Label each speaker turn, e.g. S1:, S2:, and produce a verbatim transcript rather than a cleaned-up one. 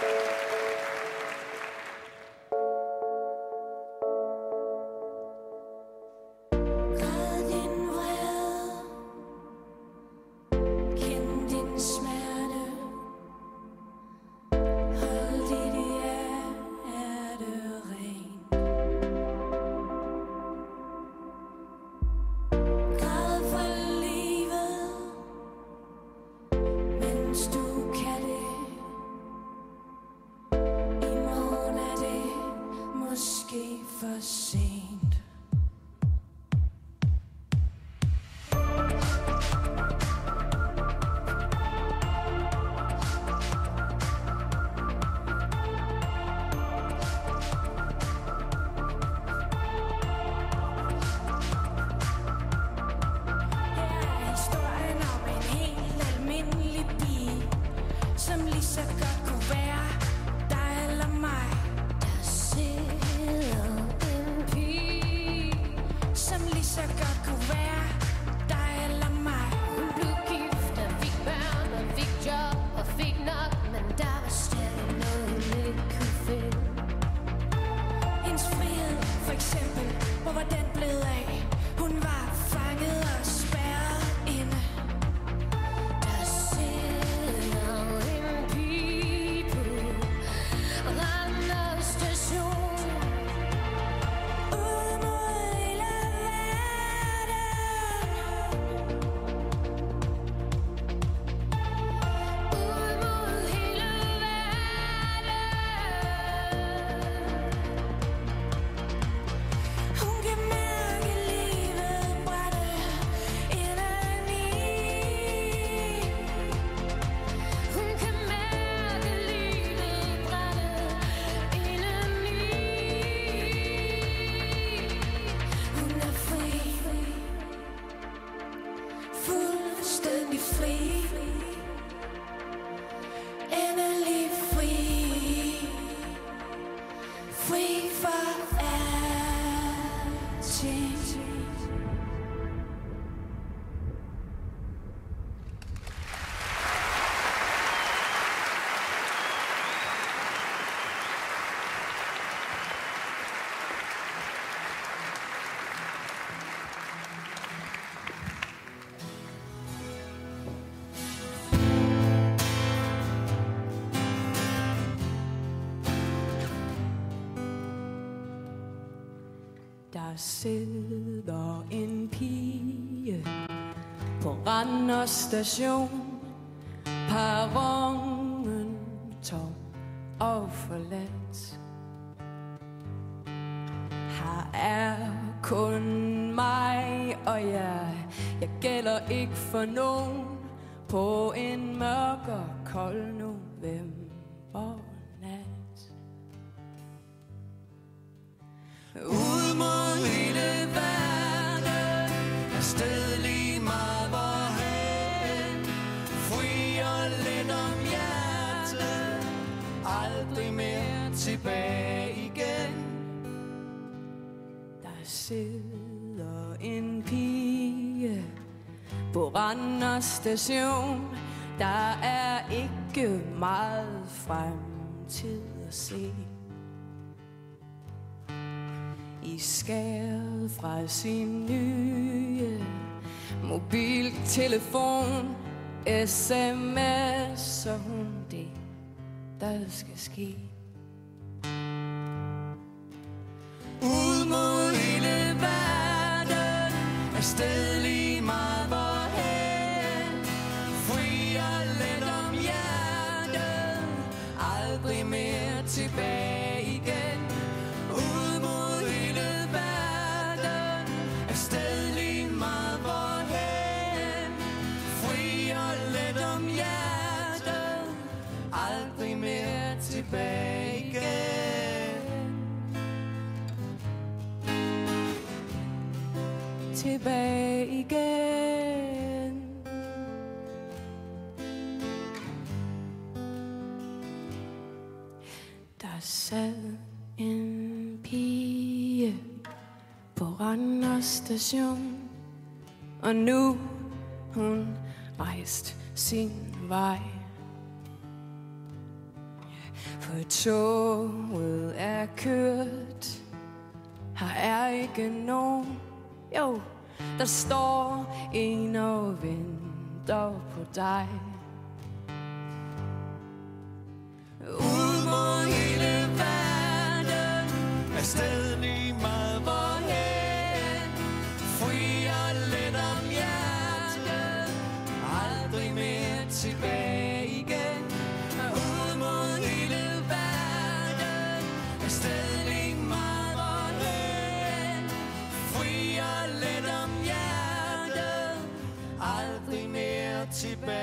S1: Der sidder en pige på Randers station, perronen tom og forladt. Her er kun mig og jeg, jeg gælder ikke for nogen på en mørk og kold novembernat. Ud mod hele verden, afsted lige meget hvorhen, fri og let om hjertet, aldrig mere tilbage igen. Der sidder en pige på Randers station, der er ikke meget fremtid at se. I skæret fra sin nye mobiltelefon, sms'er hun det, der skal ske. Ud mod hele verden, afsted lige meget hvorhen, fri og let om hjertet, aldrig mere tilbage igen. Ud mod hele verden, afsted lige meget hvorhen, fri og let om hjertet, aldrig mere tilbage igen. Tilbage igen. Der sad en pige på Randers station, og nu hun rejst sin vej. For toget er kørt. Her er ikke nogen. Jo, der står en og venter på dig. Ud mod hele verden, afsted lige meget hvorhen. Fri og let om hjertet, aldrig mere tilbage igen. Ud mod hele verden, afsted lige meget hvorhen. Fri og let om hjertet, aldrig mere tilbage.